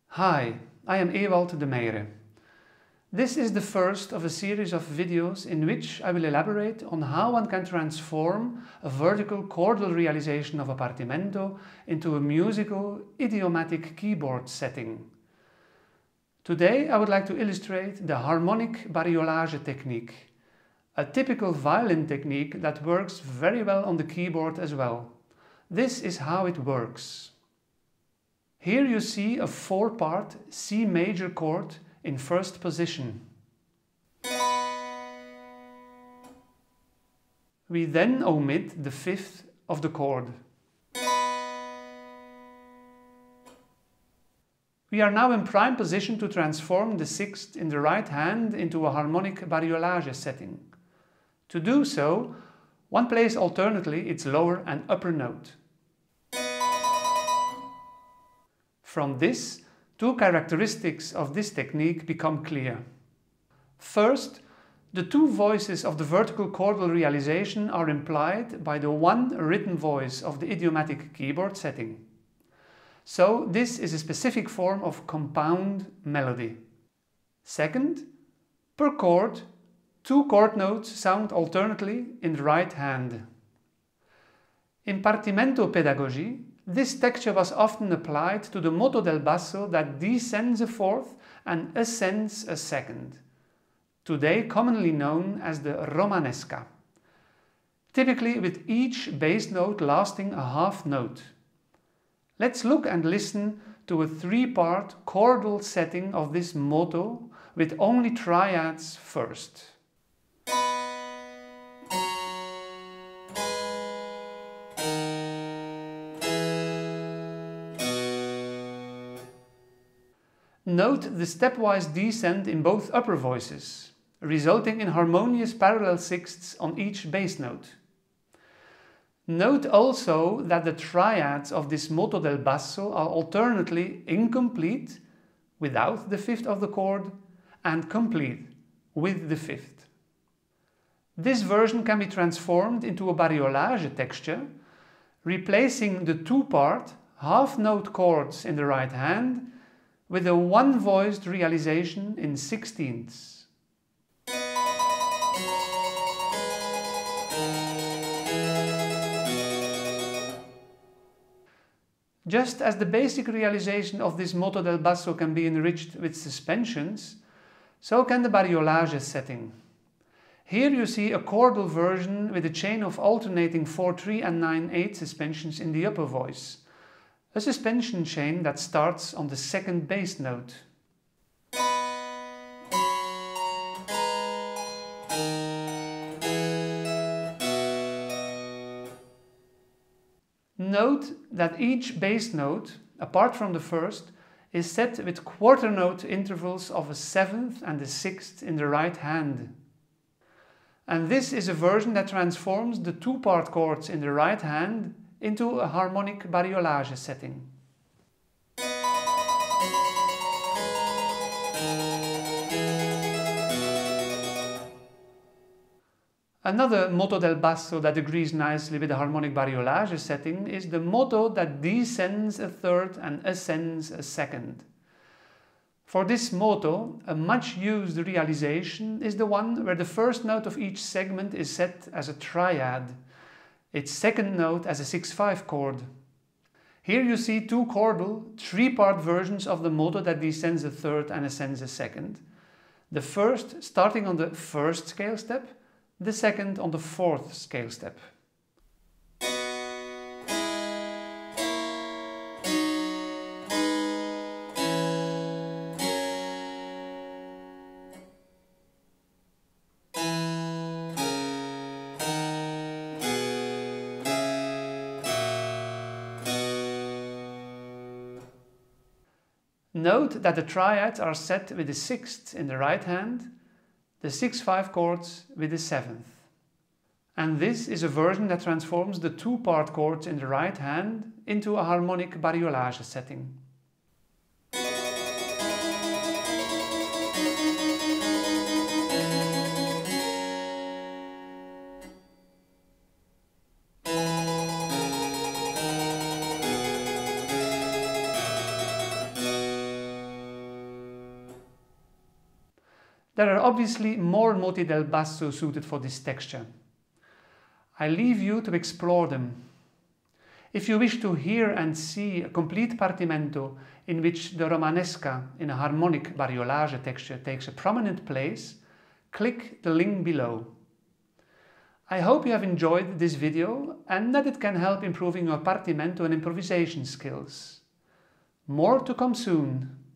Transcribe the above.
Hi, I am Ewald de Meijere. This is the first of a series of videos in which I will elaborate on how one can transform a vertical chordal realization of a partimento into a musical, idiomatic keyboard setting. Today I would like to illustrate the harmonic bariolage technique, a typical violin technique that works very well on the keyboard as well. This is how it works. Here you see a 4-part C major chord in first position. We then omit the 5th of the chord. We are now in prime position to transform the 6th in the right hand into a harmonic bariolage setting. To do so, one plays alternately its lower and upper note. From this, two characteristics of this technique become clear. First, the two voices of the vertical chordal realization are implied by the one written voice of the idiomatic keyboard setting. So this is a specific form of compound melody. Second, per chord, two chord notes sound alternately in the right hand. In partimento pedagogy, this texture was often applied to the moto del basso that descends a fourth and ascends a second, today commonly known as the romanesca, typically with each bass note lasting a half note. Let's look and listen to a 3-part chordal setting of this moto with only triads first. Note the stepwise descent in both upper voices, resulting in harmonious parallel sixths on each bass note. Note also that the triads of this moto del basso are alternately incomplete without the 5th of the chord and complete with the 5th. This version can be transformed into a bariolage texture, replacing the 2-part half-note chords in the right hand with a one-voiced realization in 16ths. Just as the basic realization of this moto del basso can be enriched with suspensions, so can the bariolage setting. Here you see a chordal version with a chain of alternating 4/3 and 9/8 suspensions in the upper voice, a suspension chain that starts on the 2nd bass note. Note that each bass note, apart from the 1st, is set with quarter note intervals of a 7th and a 6th in the right hand. And this is a version that transforms the 2-part chords in the right hand into a harmonic bariolage setting. Another moto del basso that agrees nicely with the harmonic bariolage setting is the moto that descends a 3rd and ascends a 2nd. For this moto, a much used realization is the one where the 1st note of each segment is set as a triad, its 2nd note as a 6/5 chord. Here you see two chordal, 3-part versions of the moto that descends a 3rd and ascends a 2nd. The 1st starting on the 1st scale step, the 2nd on the 4th scale step. Note that the triads are set with the 6th in the right hand, the 6/5 chords with the 7th. And this is a version that transforms the 2-part chords in the right hand into a harmonic bariolage setting. There are obviously more moti del basso suited for this texture. I leave you to explore them. If you wish to hear and see a complete partimento in which the romanesca in a harmonic bariolage texture takes a prominent place, click the link below. I hope you have enjoyed this video and that it can help improving your partimento and improvisation skills. More to come soon.